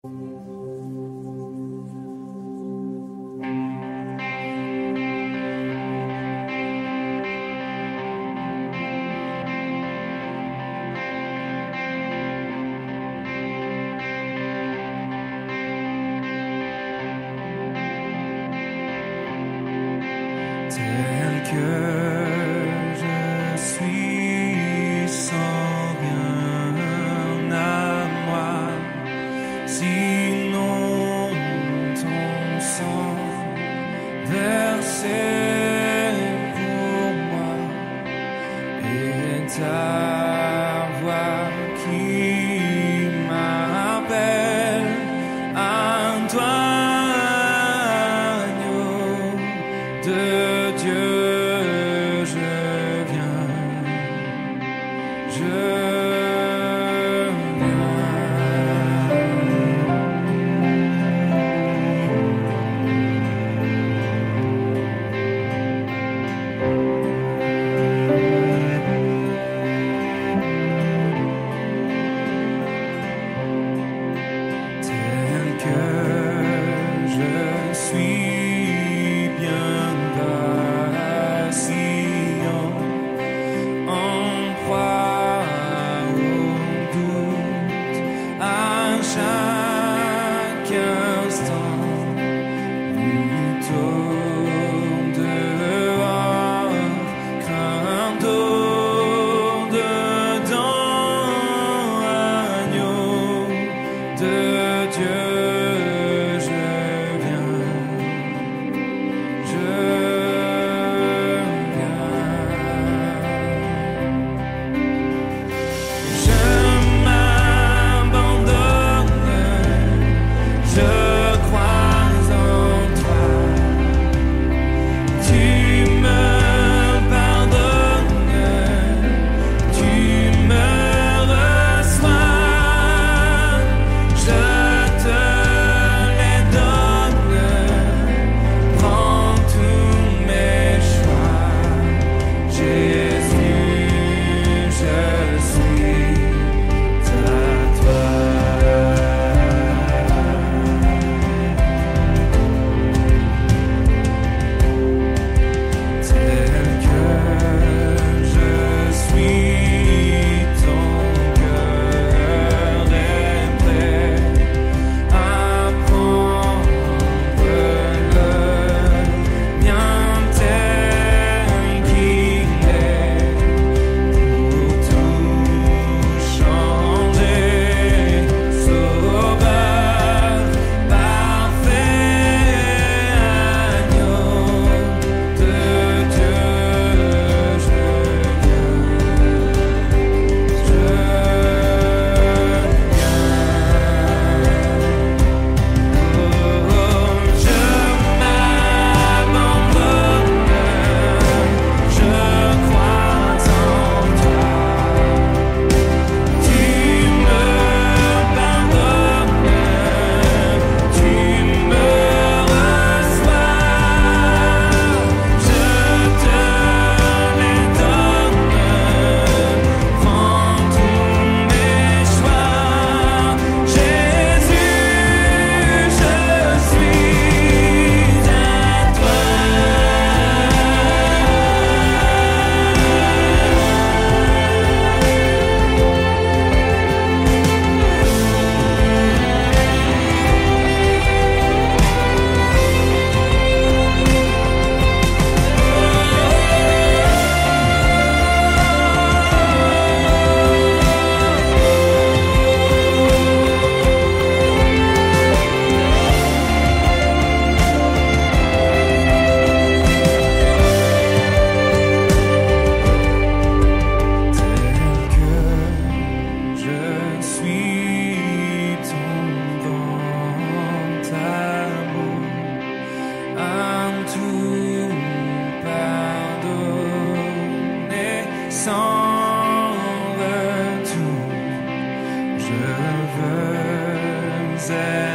Tel que je suis sans rien à moi, sinon ton sang versé pour moi et ta voix qui m'appelle à toi, agneau de Dieu, je viens, je tel que je suis bien vacillant, en proie au doute à chaque instant, plutôt dehors, crainte au-dedans, agneau de Dieu, je viens, je m'abandonne, je crois en toi, tu me pardonnes, tu me reçois, je te les donne, prends tous mes choix, Jésus, je suis à toi. Tel que je suis, ton cœur est prêt à prendre le mien tel qu'il est, pour tout changer, sauveur parfait, agneau de Dieu, je m'abandonne, je crois en toi, tu me pardonnes, tu me reçois, je te les donne, prends tous mes choix, Jésus, je suis à toi. Tel que je suis, ton grand amour à tout pardonner sans retour, je veux